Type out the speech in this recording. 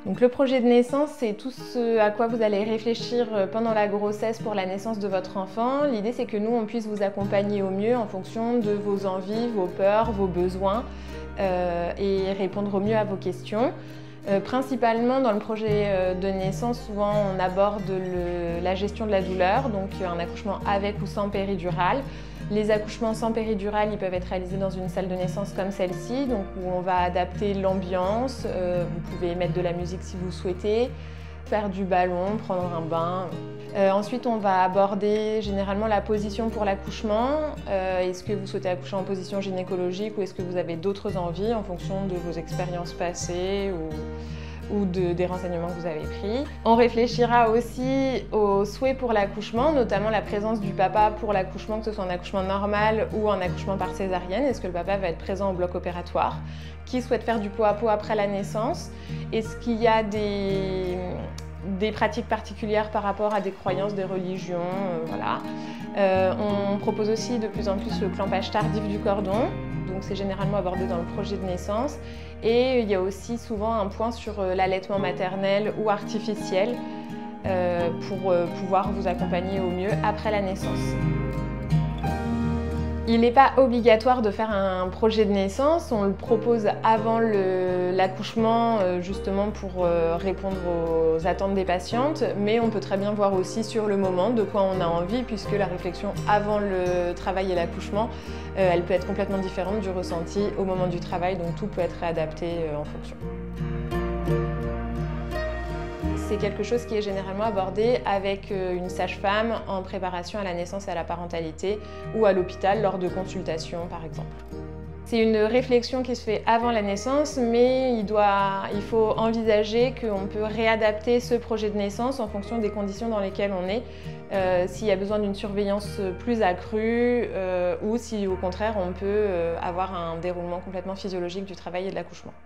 Donc le projet de naissance, c'est tout ce à quoi vous allez réfléchir pendant la grossesse pour la naissance de votre enfant. L'idée, c'est que nous, on puisse vous accompagner au mieux en fonction de vos envies, vos peurs, vos besoins et répondre au mieux à vos questions. Principalement dans le projet de naissance, souvent on aborde la gestion de la douleur, donc un accouchement avec ou sans péridurale. Les accouchements sans péridurale, ils peuvent être réalisés dans une salle de naissance comme celle-ci, donc où on va adapter l'ambiance. Vous pouvez mettre de la musique si vous souhaitez, faire du ballon, prendre un bain. Ensuite, on va aborder généralement la position pour l'accouchement. Est-ce que vous souhaitez accoucher en position gynécologique ou est-ce que vous avez d'autres envies en fonction de vos expériences passées ou des renseignements que vous avez pris. On réfléchira aussi aux souhaits pour l'accouchement, notamment la présence du papa pour l'accouchement, que ce soit un accouchement normal ou un accouchement par césarienne. Est-ce que le papa va être présent au bloc opératoire? Qui souhaite faire du pot à pot après la naissance? Est-ce qu'il y a des pratiques particulières par rapport à des croyances, des religions, voilà. On propose aussi de plus en plus le clampage tardif du cordon, donc c'est généralement abordé dans le projet de naissance. Et il y a aussi souvent un point sur l'allaitement maternel ou artificiel pour pouvoir vous accompagner au mieux après la naissance. Il n'est pas obligatoire de faire un projet de naissance, on le propose avant l'accouchement justement pour répondre aux attentes des patientes, mais on peut très bien voir aussi sur le moment de quoi on a envie puisque la réflexion avant le travail et l'accouchement, elle peut être complètement différente du ressenti au moment du travail, donc tout peut être réadapté en fonction. C'est quelque chose qui est généralement abordé avec une sage-femme en préparation à la naissance et à la parentalité ou à l'hôpital lors de consultations par exemple. C'est une réflexion qui se fait avant la naissance, mais il faut envisager qu'on peut réadapter ce projet de naissance en fonction des conditions dans lesquelles on est, s'il y a besoin d'une surveillance plus accrue ou si au contraire on peut avoir un déroulement complètement physiologique du travail et de l'accouchement.